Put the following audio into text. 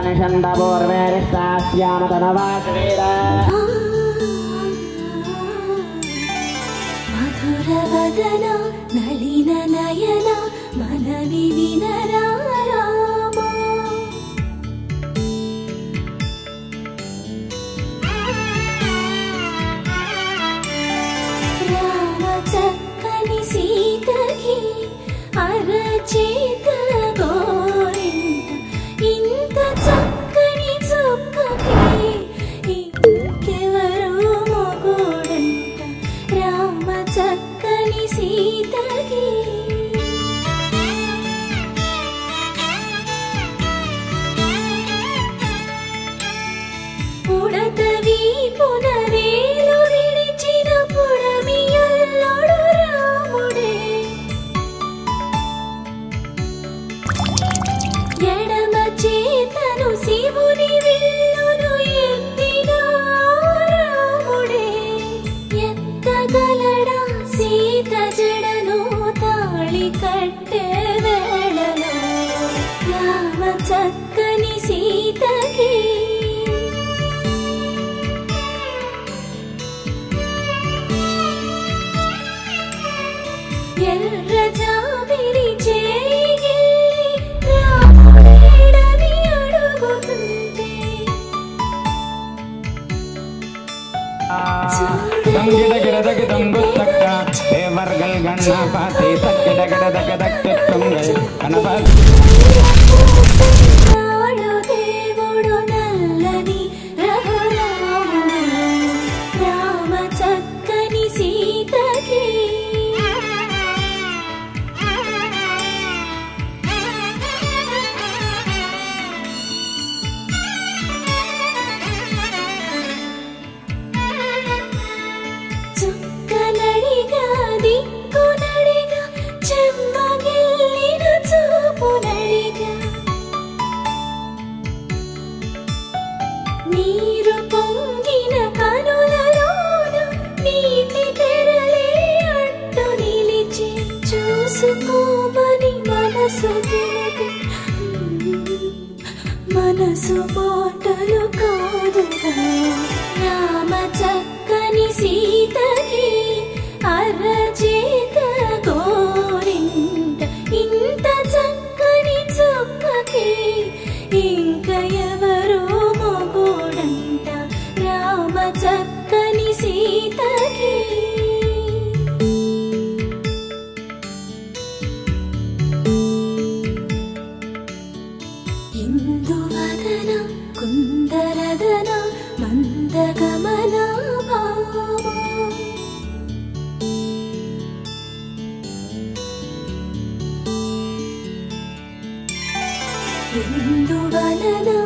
निषण्डपूर्वेरिष्टास्यामतनवासवीर मधुरवदन नलिन नयन मनवि विनरा చక్కని సీతకి అరచేత గోరింట ఇంత చక్కని చుక్కకి ఇంకెవరో మొగుడంట రామ చక్కని సీతకి పుడతవి పునవేలు విడిచిన పుడమియల్లోడు రాముడే ఎడమ చేతను శివుని విల్లును ఎత్తిన రాముడే ఎత్తగలడా సీత జడను తాళి కట్టే వేళలో రామ చక్కని సీతకి ఎర్ర జాబిలి చేయి రాముడని అడుగుతుంటే దేవుడు నల్లని రఘురాముడు రామ చక్కని సీతకి చుక్కనడిగా దిక్కునడిగా చెమ్మగిల్లిన చూపునడిగా నీరు పొంగిన కనులలోన నీటి తెరలే అడ్డు నిలిచి చూసుకోమని మనసు తెలిపి మనసు మాటలు కాదుగా రామ చక్కని సీతకి అరచేత గోరింట ఇంత చక్కని చుక్కకి ఇంక ఎవరో మొగుడంట రామ చక్కని సీతకి ఇందువదన కుందరదన మందగమన భావా ఇందువలన